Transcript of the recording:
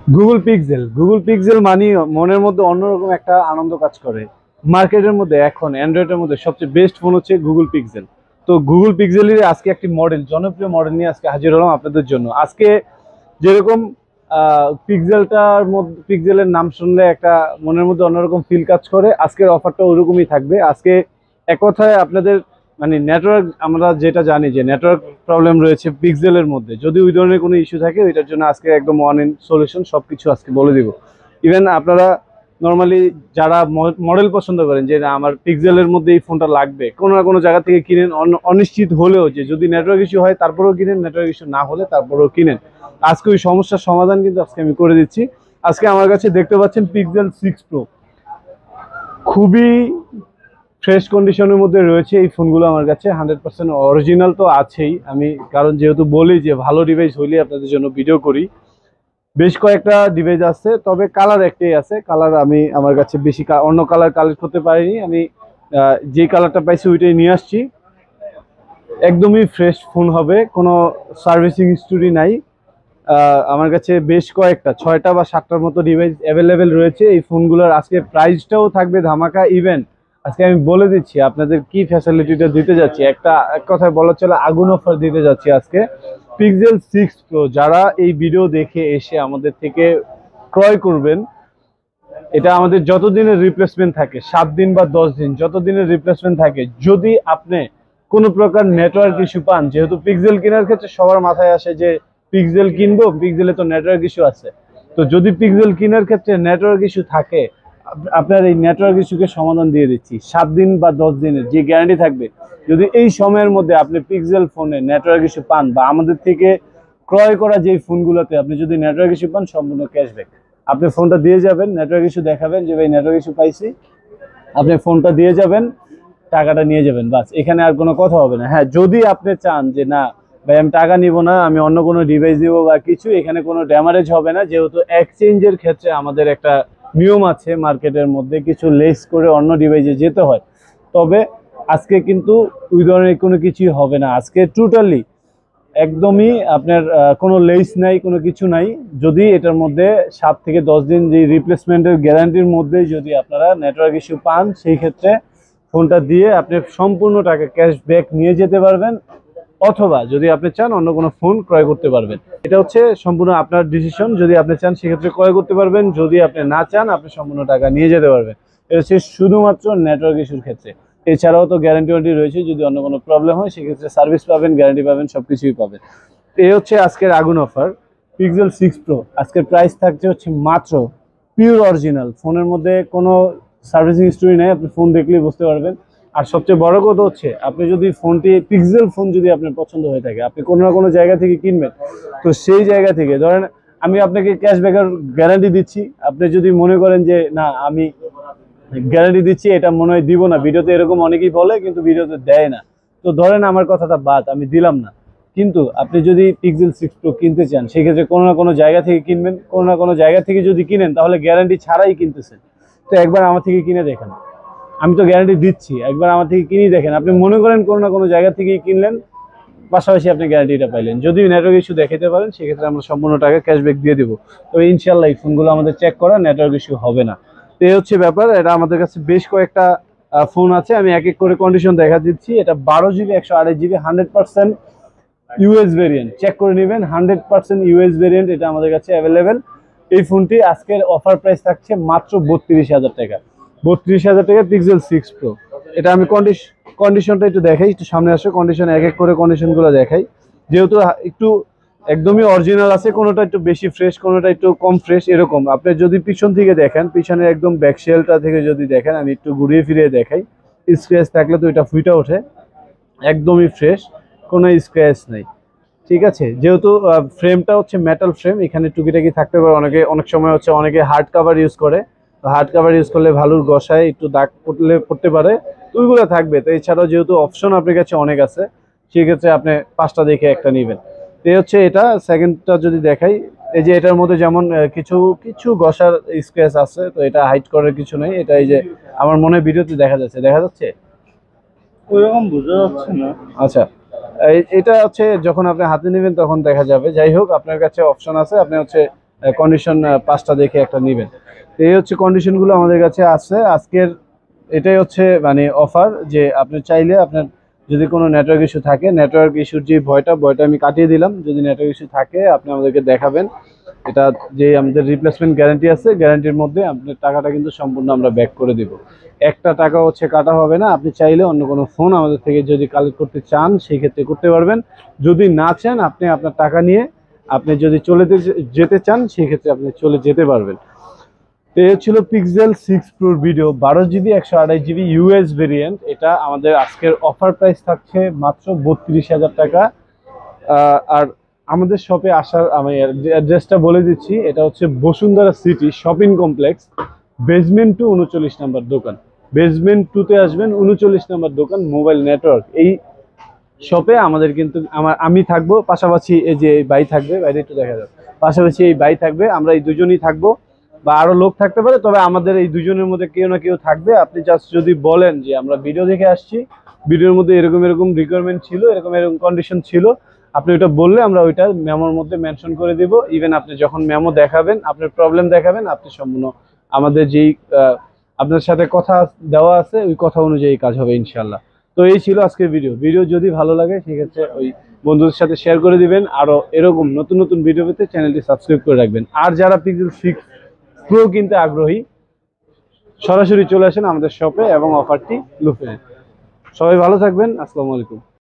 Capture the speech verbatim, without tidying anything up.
Google pixel Google pixel মানে মনের মধ্যে অন্যরকম একটা আনন্দ কাজ করে। মার্কেটের মধ্যে এখন অ্যান্ড্রয়েডের মধ্যে সবচেয়ে বেস্ট ফোন হচ্ছে গুগল পিক্সেল। তো গুগল পিক্সেলের আজকে একটি মডেল, জনপ্রিয় মডেল নিয়ে আজকে হাজির হলাম আপনাদের জন্য। আজকে যেরকম পিক্সেলটার মধ্যে, পিক্সেলের নাম শুনলে একটা মনের মধ্যে অন্যরকম ফিল কাজ করে, আজকের অফারটা ওরকমই থাকবে। আজকে এক কথায় আপনাদের মানে নেটওয়ার্ক, আমরা যেটা জানি যে নেটওয়ার্ক প্রবলেম রয়েছে পিক্সেলের মধ্যে, যদি ওই ধরনের কোনো ইস্যু থাকে ওইটার জন্য আজকে একদম ওয়ান ইন সলিউশন, সব কিছু আজকে বলে দিব। ইভেন আপনারা নর্মালি যারা মডেল পছন্দ করেন যে না আমার পিক্সেলের মধ্যে এই ফোনটা লাগবে, কোনো না কোনো জায়গা থেকে কিনেন, অনিশ্চিত হলেও যে যদি নেটওয়ার্ক ইস্যু হয় তারপরেও কিনেন, নেটওয়ার্ক ইস্যু না হলে তারপরেও কিনেন, আজকে ওই সমস্যার সমাধান কিন্তু আজকে আমি করে দিচ্ছি। আজকে আমার কাছে দেখতে পাচ্ছেন পিক্সেল সিক্স প্রো, খুবই ফ্রেশ কন্ডিশনের মধ্যে রয়েছে এই ফোনগুলো আমার কাছে। হান্ড্রেড পার্সেন্ট অরিজিনাল তো আছেই, আমি কারণ যেহেতু বলি যে ভালো ডিভাইস হইলে আপনাদের জন্য ভিডিও করি। বেশ কয়েকটা ডিভাইস আছে, তবে কালার একটাই আছে। কালার আমি আমার কাছে বেশি অন্য কালার কালেক্ট করতে পারিনি, আমি যে কালারটা পাইছি ওইটাই নিয়ে আসছি। একদমই ফ্রেশ ফোন হবে, কোনো সার্ভিসিং হিস্টোরি নাই। আমার কাছে বেশ কয়েকটা ছয়টা বা সাতটার মতো ডিভাইস অ্যাভেলেবেল রয়েছে এই ফোনগুলোর। আজকে প্রাইসটাও থাকবে ধামাকা ইভেন্ট। আজকে আমি বলে দিচ্ছি আপনাদের কি ফ্যাসিলিটিটা দিতে যাচ্ছি, একটা এক কথায় বলা চলে আগুন অফার দিতে যাচ্ছি আজকে। পিক্সেল সিক্স প্রো যারা এই ভিডিও দেখে এসে আমাদের থেকে ক্রয় করবেন, এটা আমাদের যতদিনের রিপ্লেসমেন্ট থাকে, সাত দিন বা দশ দিন, যতদিনের রিপ্লেসমেন্ট থাকে, যদি আপনি কোনো প্রকার নেটওয়ার্ক ইস্যু পান, যেহেতু পিক্সেল কেনার ক্ষেত্রে সবার মাথায় আসে যে পিক্সেল কিনবো, পিক্সেলে তো নেটওয়ার্ক ইস্যু আছে। তো যদি পিক্সেল কেনার ক্ষেত্রে নেটওয়ার্ক ইস্যু থাকে, আপনার এই নেটওয়ার্ক ইস্যুকে সমাধান দিয়ে দিচ্ছি। সাত দিন বা দশ দিনের যে গ্যারান্টি থাকবে, যদি এই সময়ের মধ্যে আপনি পিক্সেল ফোনে নেটওয়ার্ক ইস্যু পান বা আমাদের থেকে ক্রয় করা যেই ফোনগুলোতে আপনি যদি নেটওয়ার্ক ইস্যু পান, সম্পূর্ণ ক্যাশব্যাক। আপনি ফোনটা দিয়ে যাবেন, নেটওয়ার্ক ইস্যু দেখাবেন যে ভাই নেটওয়ার্ক ইস্যু পাইছি, আপনি ফোনটা দিয়ে যাবেন, টাকাটা নিয়ে যাবেন, বাস। এখানে আর কোনো কথা হবে না। হ্যাঁ, যদি আপনি চান যে না ভাই আমি টাকা নিব না, আমি অন্য কোনো ডিভাইস দিব বা কিছু, এখানে কোনো ড্যামারেজ হবে না, যেহেতু এক্সচেঞ্জের ক্ষেত্রে আমাদের একটা নিয়ম আছে মার্কেটের মধ্যে, কিছু লেস করে অন্য ডিভাইসে যেতে হয়। তবে আজকে কিন্তু ওই ধরনের কোনো কিছুই হবে না। আজকে টোটালি একদমই আপনার কোনো লেস নাই, কোনো কিছু নাই। যদি এটার মধ্যে সাত থেকে দশ দিন যে রিপ্লেসমেন্টের গ্যারান্টির মধ্যে যদি আপনারা নেটওয়ার্ক ইস্যু পান, সেই ক্ষেত্রে ফোনটা দিয়ে আপনি সম্পূর্ণ টাকা ক্যাশব্যাক নিয়ে যেতে পারবেন, অথবা যদি আপনি চান অন্য কোনো ফোন ক্রয় করতে পারবেন। এটা হচ্ছে সম্পূর্ণ আপনার ডিসিশন। যদি আপনি চান সেক্ষেত্রে ক্রয় করতে পারবেন, যদি আপনি না চান আপনি সম্পূর্ণ টাকা নিয়ে যেতে পারবেন। এটা হচ্ছে শুধুমাত্র নেটওয়ার্ক ইস্যুর ক্ষেত্রে। এছাড়াও তো গ্যারান্টি ওয়ারেন্টি রয়েছে, যদি অন্য কোনো প্রবলেম হয় সেক্ষেত্রে সার্ভিস পাবেন, গ্যারান্টি পাবেন, সব কিছুই পাবেন। এই হচ্ছে আজকের আগুন অফার পিক্সেল সিক্স প্রো। আজকের প্রাইস থাকছে হচ্ছে মাত্র পিওর অরিজিনাল, ফোনের মধ্যে কোনো সার্ভিসিং হিস্টোরি নেই, আপনি ফোন দেখলেই বুঝতে পারবেন। আর সবচেয়ে বড় কথা হচ্ছে, আপনি যদি ফোনটি পিক্সেল ফোন যদি আপনার পছন্দ হয়ে থাকে, আপনি কোনো না কোনো জায়গা থেকে কিনবেন, তো সেই জায়গা থেকে ধরেন আমি আপনাকে ক্যাশব্যাকের গ্যারান্টি দিচ্ছি। আপনি যদি মনে করেন যে না আমি গ্যারান্টি দিচ্ছি, এটা মনে হয় দিব না, ভিডিওতে এরকম অনেকেই বলে কিন্তু ভিডিওতে দেয় না, তো ধরেন আমার কথাটা বাদ, আমি দিলাম না। কিন্তু আপনি যদি পিক্সেল সিক্স প্রো কিনতে চান, সেক্ষেত্রে কোনো না কোনো জায়গা থেকে কিনবেন। কোনো না কোনো জায়গা থেকে যদি কিনেন, তাহলে গ্যারান্টি ছাড়াই কিনতেছেন। তো একবার আমার থেকে কিনে দেখেন, আমি তো গ্যারান্টি দিচ্ছি, একবার আমার থেকে কিনেই দেখেন। আপনি মনে করেন কোনো না কোনো জায়গা থেকেই কিনলেন, পাশাপাশি আপনি গ্যারান্টিটা পাইলেন। যদি নেটওয়ার্ক ইস্যু দেখাতে পারেন, সেক্ষেত্রে আমরা সম্পূর্ণ টাকা ক্যাশব্যাক দিয়ে দেবো। তো ইনশাল্লাহ এই ফোনগুলো আমাদের চেক করা, নেটওয়ার্ক ইস্যু হবে না। তো এই হচ্ছে ব্যাপার। এটা আমাদের কাছে বেশ কয়েকটা ফোন আছে, আমি এক এক করে কন্ডিশন দেখা দিচ্ছি। এটা বারো জিবি একশো আঠাশ GB hundred percent US variant, check করে নেবেন। হান্ড্রেড পার্সেন্ট ইউএস ভেরিয়েন্ট এটা আমাদের কাছে অ্যাভেলেবেল। এই ফোনটি আজকের অফার প্রাইস থাকছে মাত্র বত্রিশ হাজার টাকা। বত্রিশ হাজার টাকা পিক্সেল সিক্স প্রো। এটা আমি কন্ডিশন কন্ডিশনটা একটু দেখাই, একটু সামনে আসে, কন্ডিশন এক এক করে কন্ডিশনগুলো দেখাই। যেহেতু একটু একদমই অরিজিনাল আছে, কোনোটা একটু বেশি ফ্রেশ, কোনোটা একটু কম ফ্রেশ, এরকম। আপনি যদি পিছন থেকে দেখেন, পিছনে একদম ব্যাকশেলটা থেকে যদি দেখেন, আমি একটু ঘুরিয়ে ফিরিয়ে দেখাই, স্ক্র্যাচ থাকলে তো এটা ফুইটা ওঠে। একদমই ফ্রেশ, কোনো স্ক্র্যাচ নেই, ঠিক আছে। যেহেতু ফ্রেমটা হচ্ছে মেটাল ফ্রেম, এখানে টুকিটাকি থাকতে পারে, অনেকে অনেক সময় হচ্ছে অনেকে হার্ড কাভার ইউজ করে, তো হার্ড কাভার ইউজ করলে ভালোর গসায় একটু দাগ পড়লে পড়তে পারে, ওইগুলো থাকবে। তো এছাড়াও যেহেতু অপশন আপনার কাছে অনেক আছে, সেক্ষেত্রে আপনি পাঁচটা দেখে একটা নেবেন। তো এই হচ্ছে এটা। সেকেন্ডটা যদি দেখাই, এই যে এটার মধ্যে যেমন কিছু কিছু গসার স্ক্র্যাচ আছে, তো এটা হাইড করার কিছু নেই। এটা এই যে আমার মনে হয় ভিডিওতে দেখা যাচ্ছে, দেখা যাচ্ছে ওইরকম বোঝা যাচ্ছে না। আচ্ছা, এটা হচ্ছে যখন আপনি হাতে নেবেন তখন দেখা যাবে। যাই হোক, আপনার কাছে অপশন আছে, আপনি হচ্ছে কন্ডিশন পাঁচটা দেখে একটা নেবেন। তো এই হচ্ছে কন্ডিশনগুলো আমাদের কাছে আছে আজকের। এটাই হচ্ছে মানে অফার, যে আপনি চাইলে আপনার যদি কোনো নেটওয়ার্ক ইস্যু থাকে, নেটওয়ার্ক ইস্যুর যে ভয়টা ভয়টা আমি কাটিয়ে দিলাম। যদি নেটওয়ার্ক ইস্যু থাকে আপনি আমাদেরকে দেখাবেন, এটা যে আমাদের রিপ্লেসমেন্ট গ্যারান্টি আছে, গ্যারান্টির মধ্যে আপনার টাকাটা কিন্তু সম্পূর্ণ আমরা ব্যাক করে দিব। একটা টাকা হচ্ছে কাটা হবে না। আপনি চাইলে অন্য কোনো ফোন আমাদের থেকে যদি কালেক্ট করতে চান সেই ক্ষেত্রে করতে পারবেন, যদি না চান আপনি আপনার টাকা নিয়ে আপনি যদি চলে যেতে চান সেই ক্ষেত্রে আপনি চলে যেতে পারবেন। তো এই ছিল পিক্সেল সিক্স প্রোর ভিডিও, বারো জিবি একশো আঠাশ জিবি ইউএস ভেরিয়েন্ট। এটা আমাদের আজকের অফার প্রাইস থাকছে মাত্র বত্রিশ হাজার টাকা। আর আমাদের শপে আসার আমি অ্যাড্রেসটা বলে দিচ্ছি, এটা হচ্ছে Bashundhara city shopping complex, basement two উনচল্লিশ নাম্বার দোকান। বেসমেন্ট টুতে আসবেন, উনচল্লিশ নাম্বার দোকান, মোবাইল নেটওয়ার্ক। এই শপে আমাদের কিন্তু আমার আমি থাকবো, পাশাপাশি এই যে এই ভাই থাকবে, বাইরে একটু দেখা যাবে, পাশাপাশি এই ভাই থাকবে, আমরা এই দুজনই থাকবো, বা আরো লোক থাকতে পারে, তবে আমাদের এই দুজনের মধ্যে কেউ না কেউ থাকবে। আপনি জাস্ট যদি বলেন যে আমরা ভিডিও দেখে আসছি, ভিডিওর মধ্যে এরকম এরকম রিকোয়ারমেন্ট ছিল, এরকম এরকম কন্ডিশন ছিল, আপনি ওইটা বললে আমরা ওইটা মেমোর মধ্যে মেনশন করে দিব। ইভেন আপনি যখন মেমো দেখাবেন, আপনার প্রবলেম দেখাবেন, আপনি সম্পূর্ণ আমাদের যেই আপনার সাথে কথা দেওয়া আছে ওই কথা অনুযায়ী কাজ হবে ইনশাল্লাহ। তো এই ছিল আজকের ভিডিও। ভিডিও যদি ভালো লাগে সেক্ষেত্রে ওই বন্ধুদের সাথে শেয়ার করে দিবেন। আরো এরকম নতুন নতুন ভিডিও পেতে চ্যানেলটি সাবস্ক্রাইব করে রাখবেন। আর যারা পিক্সেল সিক্স প্রো কিনতে আগ্রহী, সরাসরি চলে আসেন আমাদের শপে এবং অফারটি লুফে নেন। সবাই ভালো থাকবেন। আসসালামু আলাইকুম।